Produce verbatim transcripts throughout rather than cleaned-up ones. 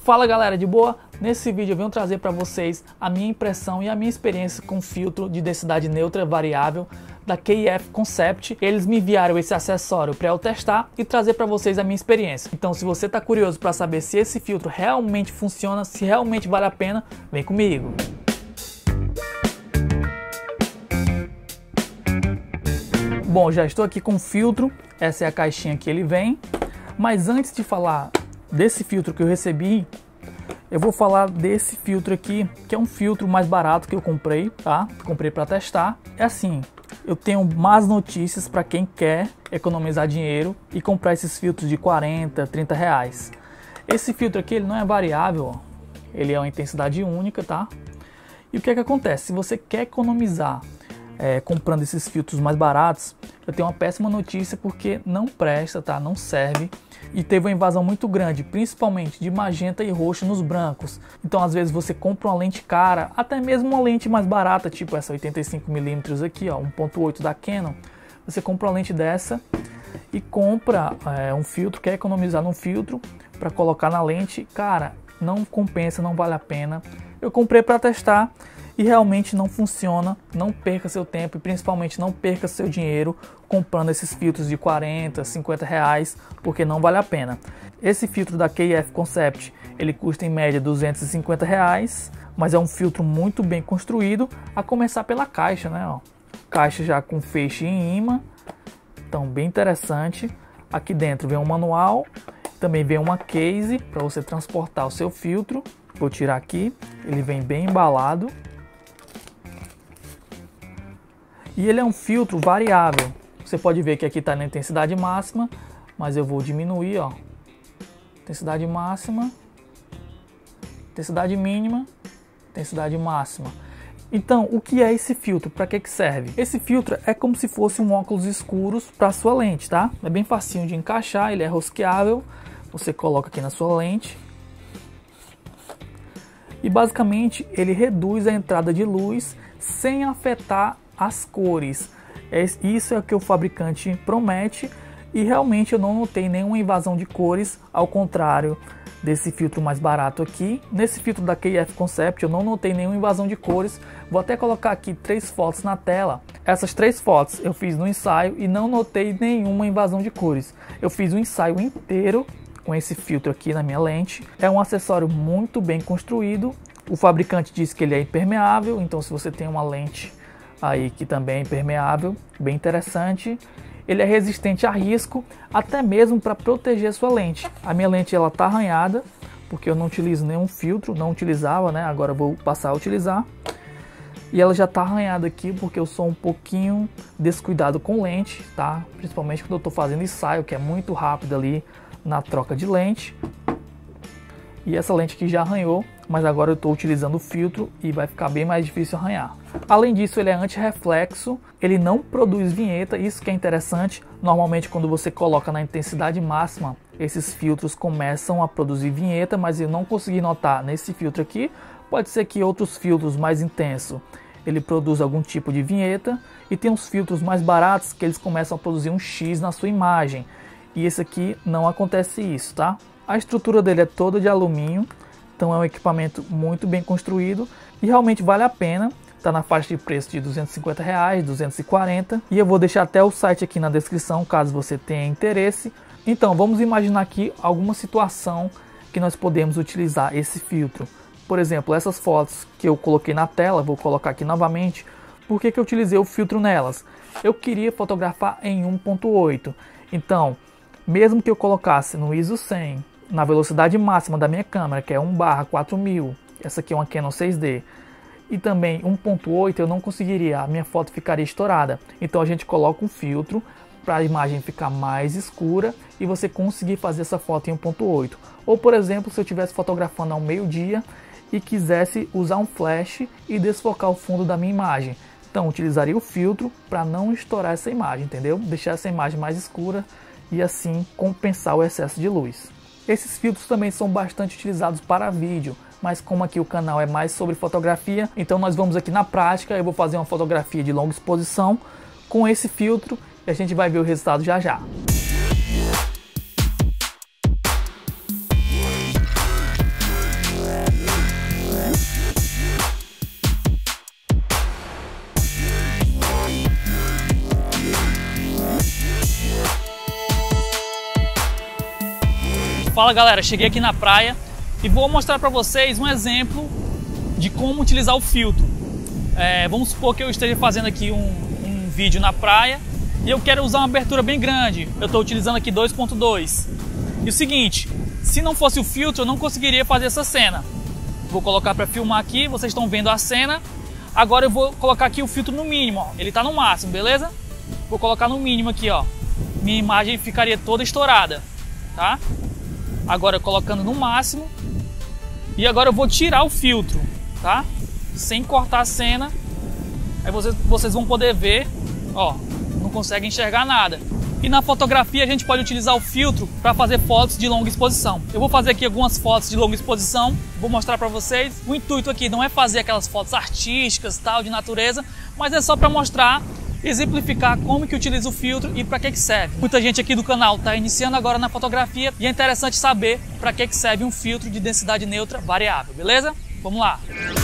Fala galera, de boa? Nesse vídeo eu venho trazer para vocês a minha impressão e a minha experiência com filtro de densidade neutra variável da K I F Concept. Eles me enviaram esse acessório para eu testar e trazer para vocês a minha experiência. Então se você está curioso para saber se esse filtro realmente funciona, se realmente vale a pena, vem comigo! Bom, já estou aqui com o filtro, essa é a caixinha que ele vem, mas antes de falar desse filtro que eu recebi, eu vou falar desse filtro aqui, que é um filtro mais barato que eu comprei, tá? Comprei para testar. É assim, eu tenho más notícias para quem quer economizar dinheiro e comprar esses filtros de quarenta, trinta reais. Esse filtro aqui ele não é variável, ó. Ele é uma intensidade única, tá? E o que é que acontece? Se você quer economizar é, comprando esses filtros mais baratos, eu tenho uma péssima notícia porque não presta, tá? Não serve. E teve uma invasão muito grande, principalmente de magenta e roxo nos brancos. Então às vezes você compra uma lente cara, até mesmo uma lente mais barata, tipo essa oitenta e cinco milímetros aqui, ó, um ponto oito da Canon. Você compra uma lente dessa e compra é, um filtro, quer economizar num filtro para colocar na lente. Cara, não compensa, não vale a pena. Eu comprei para testar e realmente não funciona. Não perca seu tempo e principalmente não perca seu dinheiro comprando esses filtros de quarenta, cinquenta reais, porque não vale a pena. Esse filtro da K I F Concept, ele custa em média duzentos e cinquenta reais, mas é um filtro muito bem construído, a começar pela caixa, né? Ó, caixa já com feixe em imã, então bem interessante. Aqui dentro vem um manual, também vem uma case para você transportar o seu filtro. Vou tirar aqui, ele vem bem embalado. E ele é um filtro variável. Você pode ver que aqui está na intensidade máxima, mas eu vou diminuir, ó. Intensidade máxima, intensidade mínima, intensidade máxima. Então, o que é esse filtro? Para que que serve? Esse filtro é como se fosse um óculos escuros para sua lente, tá? É bem facinho de encaixar, ele é rosqueável. Você coloca aqui na sua lente. E basicamente ele reduz a entrada de luz sem afetar as cores. Isso é o que o fabricante promete e realmente eu não notei nenhuma invasão de cores, ao contrário desse filtro mais barato aqui. Nesse filtro da K I F Concept eu não notei nenhuma invasão de cores. Vou até colocar aqui três fotos na tela. Essas três fotos eu fiz no ensaio e não notei nenhuma invasão de cores. Eu fiz o ensaio inteiro com esse filtro aqui na minha lente. É um acessório muito bem construído. O fabricante diz que ele é impermeável, então se você tem uma lente aí que também é impermeável, bem interessante. Ele é resistente a risco, até mesmo para proteger a sua lente. A minha lente ela tá arranhada, porque eu não utilizo nenhum filtro, não utilizava, né? Agora eu vou passar a utilizar. E ela já tá arranhada aqui porque eu sou um pouquinho descuidado com lente, tá? Principalmente quando eu tô fazendo ensaio, que é muito rápido ali na troca de lente. E essa lente aqui já arranhou, mas agora eu estou utilizando o filtro e vai ficar bem mais difícil arranhar. Além disso, ele é anti-reflexo, ele não produz vinheta, isso que é interessante. Normalmente quando você coloca na intensidade máxima, esses filtros começam a produzir vinheta, mas eu não consegui notar nesse filtro aqui. Pode ser que outros filtros mais intensos, ele produz algum tipo de vinheta, e tem uns filtros mais baratos que eles começam a produzir um X na sua imagem. E esse aqui não acontece isso, tá? A estrutura dele é toda de alumínio, então é um equipamento muito bem construído e realmente vale a pena. Está na faixa de preço de duzentos e cinquenta reais, duzentos e quarenta, e eu vou deixar até o site aqui na descrição caso você tenha interesse. Então vamos imaginar aqui alguma situação que nós podemos utilizar esse filtro. Por exemplo, essas fotos que eu coloquei na tela, vou colocar aqui novamente. Por que que eu utilizei o filtro nelas? Eu queria fotografar em um ponto oito, então mesmo que eu colocasse no ISO cem, na velocidade máxima da minha câmera, que é um barra quatro mil, essa aqui é uma Canon seis D, e também um ponto oito, eu não conseguiria, a minha foto ficaria estourada. Então a gente coloca um filtro para a imagem ficar mais escura e você conseguir fazer essa foto em um ponto oito. Ou por exemplo, se eu estivesse fotografando ao meio-dia e quisesse usar um flash e desfocar o fundo da minha imagem, então utilizaria o filtro para não estourar essa imagem, entendeu? Deixar essa imagem mais escura e assim compensar o excesso de luz. Esses filtros também são bastante utilizados para vídeo, mas como aqui o canal é mais sobre fotografia, então nós vamos aqui na prática. Eu vou fazer uma fotografia de longa exposição com esse filtro e a gente vai ver o resultado já já. Fala galera, cheguei aqui na praia e vou mostrar para vocês um exemplo de como utilizar o filtro. É, vamos supor que eu esteja fazendo aqui um, um vídeo na praia e eu quero usar uma abertura bem grande. Eu estou utilizando aqui dois ponto dois. E o seguinte, se não fosse o filtro eu não conseguiria fazer essa cena. Vou colocar para filmar aqui, vocês estão vendo a cena. Agora eu vou colocar aqui o filtro no mínimo, ó. Ele está no máximo, beleza? Vou colocar no mínimo aqui, ó. Minha imagem ficaria toda estourada, tá? Agora colocando no máximo. E agora eu vou tirar o filtro, tá? Sem cortar a cena. Aí vocês, vocês vão poder ver, ó, não consegue enxergar nada. E na fotografia a gente pode utilizar o filtro para fazer fotos de longa exposição. Eu vou fazer aqui algumas fotos de longa exposição, vou mostrar para vocês. O intuito aqui não é fazer aquelas fotos artísticas, tal, de natureza, mas é só para mostrar, exemplificar como que utiliza o filtro e para que que serve. Muita gente aqui do canal está iniciando agora na fotografia e é interessante saber para que que serve um filtro de densidade neutra variável, beleza? Vamos lá!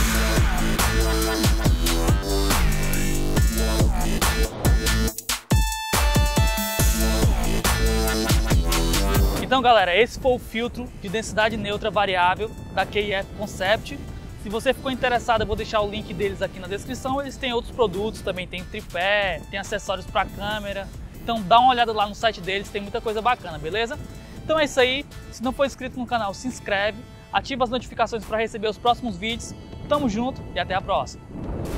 Então galera, esse foi o filtro de densidade neutra variável da K F Concept. Se você ficou interessado, eu vou deixar o link deles aqui na descrição. Eles têm outros produtos, também tem tripé, tem acessórios para câmera. Então dá uma olhada lá no site deles, tem muita coisa bacana, beleza? Então é isso aí. Se não for inscrito no canal, se inscreve, ativa as notificações para receber os próximos vídeos. Tamo junto e até a próxima!